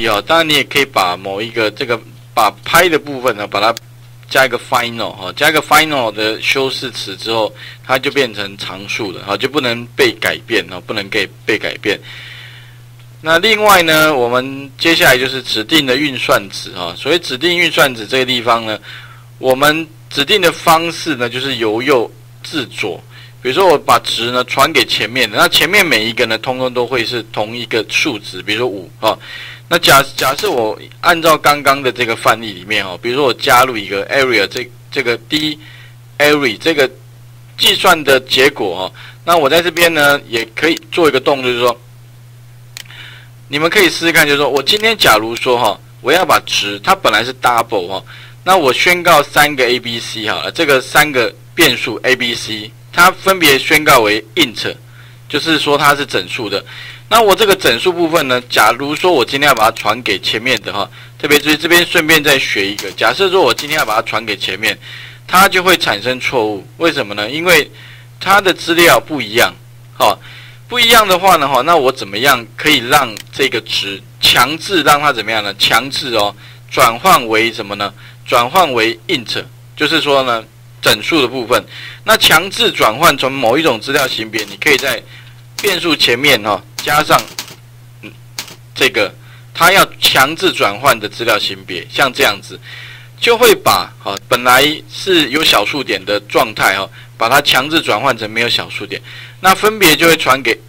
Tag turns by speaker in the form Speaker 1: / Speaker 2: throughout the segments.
Speaker 1: 题哦，当然你也可以把某一个把拍的部分呢，把它加一个 final 哈，加一个 final 的修饰词之后，它就变成常数了哈，就不能被改变哦，不能被改变。那另外呢，我们接下来就是指定的运算值哈。所谓指定运算值这个地方呢，我们指定的方式呢，就是由右至左。比如说我把值呢传给前面的，那前面每一个呢，通通都会是同一个数值，比如说5哈。那假设我按照刚刚的这个范例里面哈，比如说我加入一个 area 这个 d area 这个计算的结果哈，那我在这边呢也可以做一个动作，就是说，你们可以试试看，就是说我今天假如说哈，我要把值它本来是 double 哈，那我宣告3个 ABC 好了，这个3个变数 ABC， 它分别宣告为 int， 就是说它是整数的。那我这个整数部分呢，假如说我今天要把它传给前面的哈，特别注意这边顺便再学一个，假设说我今天要把它传给前面，它就会产生错误。为什么呢？因为它的资料不一样，不一样的话呢，那我怎么样可以让这个值强制让它怎么样呢？强制转换为什么呢？转换为 int， 就是说呢整数的部分。那强制转换从某一种资料型别，你可以在变数前面加上这个它要强制转换的资料型别，像这样子，就会把本来是有小数点的状态把它强制转换成没有小数点，那分别就会传给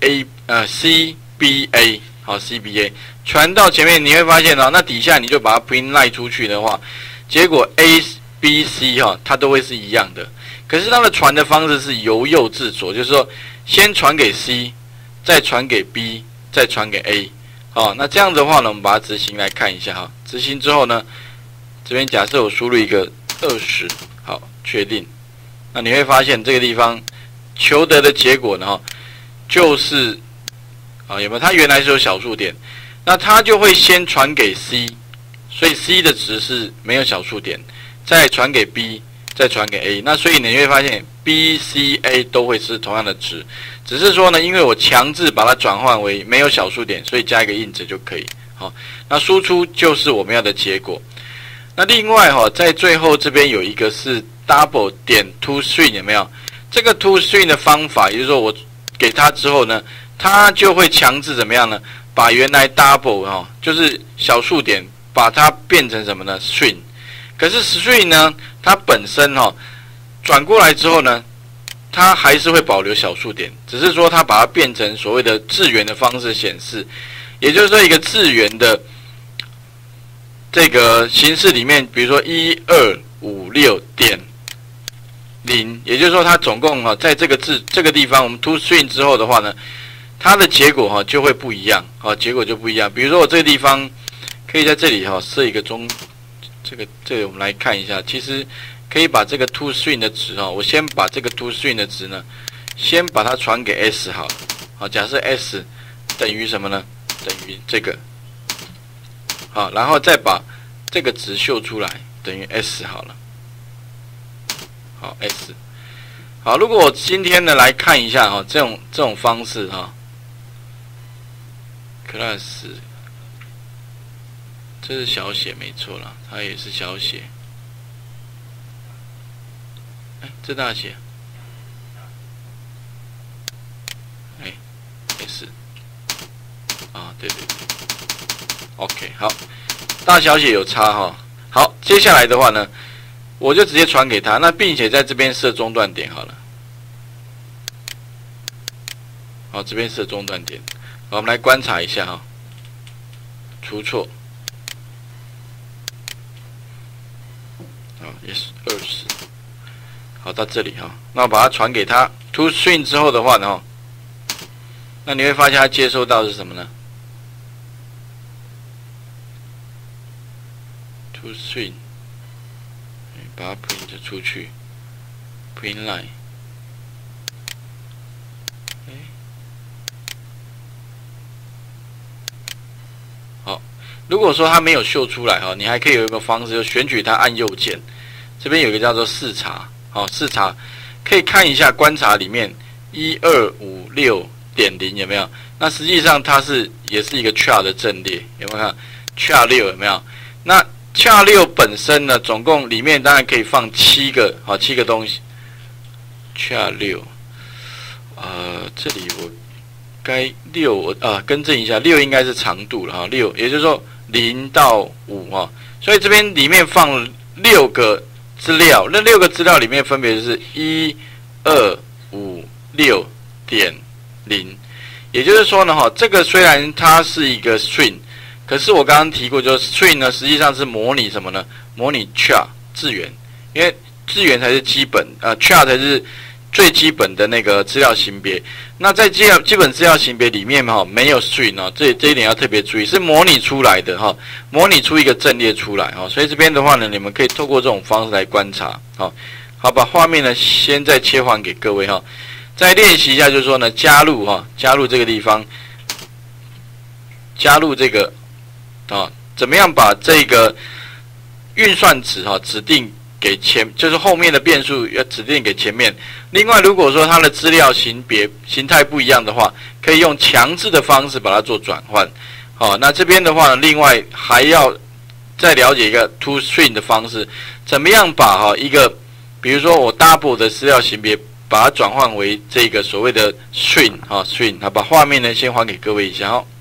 Speaker 1: CBA CBA 传到前面，你会发现那底下你就把它 print line 出去的话，结果 ABC 它都会是一样的。可是它的传的方式是由右至左，就是说先传给 C， 再传给 B， 再传给 A。那这样子的话呢，我们把它执行来看一下执行之后呢，这边假设我输入一个20，好，确定。那你会发现这个地方求得的结果呢，就是有没有？它原来是有小数点，那它就会先传给 C， 所以 C 的值是没有小数点，再传给 B， 再传给 A。那所以你会发现 B、C、A 都会是同样的值，只是说呢，因为我强制把它转换为没有小数点，所以加一个 int 就可以。那输出就是我们要的结果。那另外在最后这边有一个是 double 点 toString 有没有？这个 toString 的方法，也就是说我给它之后呢，它就会强制怎么样呢？把原来 double 就是小数点，把它变成什么呢 ？string。可是 string 呢，它本身转过来之后呢，它还是会保留小数点，只是说它把它变成所谓的字元的方式显示，也就是说一个字元的这个形式里面，比如说1256.0，也就是说它总共在这个地方，我们 toString 之后的话呢，它的结果就会不一样，结果就不一样。比如说我这个地方可以在这里设一个这个我们来看一下，其实可以把这个 toString 的值我先把这个 toString 的值呢，先把它传给 S 好了，假设 S 等于什么呢？等于这个，然后再把这个值秀出来，等于 S 好了，好 S， 好，如果我今天呢来看一下这种方式class， 这是小写没错啦，它也是小写。这大写，S， 对 ，OK， 好，大小写有差好，接下来的话呢，我就直接传给他，那并且在这边设中断点好了。好，这边设中断点，好，我们来观察一下出错。也是20。好，到这里那我把它传给他 toString 之后的话呢那你会发现它接收到的是什么呢 ？toString， 把它 print 出去 ，print line， 好，如果说它没有秀出来你还可以有一个方式，就选取它按右键，这边有一个叫做视察。视察可以看一下观察里面1256.0有没有？那实际上它也是一个 char 的阵列，有没有看？ char6有没有？那 char6本身呢，总共里面当然可以放7个，好，7个东西。char6，这里我该6，我更正一下，6应该是长度了哈，6，也就是说0到5哈，所以这边里面放了6个资料，那6个资料里面分别是1256.0，也就是说呢，哈，这个虽然它是一个 string， 可是我刚刚提过，就是 string 呢实际上是模拟什么呢？模拟 char 字元，因为字元才是基本，char 才是最基本的那个资料型别。那在基本资料型别里面哈，没有 string 哦，这一点要特别注意，是模拟出来的哈，模拟出一个阵列出来哈。所以这边的话呢，你们可以透过这种方式来观察。好，把画面呢先再切换给各位哈，再练习一下，就是说呢，加入这个地方，加入这个怎么样把这个运算值指定给就是后面的变数要指定给前面。另外，如果说它的资料形态不一样的话，可以用强制的方式把它做转换。好，那这边的话呢，另外还要再了解一个 toString 的方式，怎么样把一个，比如说我 double 的资料型别，把它转换为这个所谓的 string string。好，把画面呢先还给各位一下。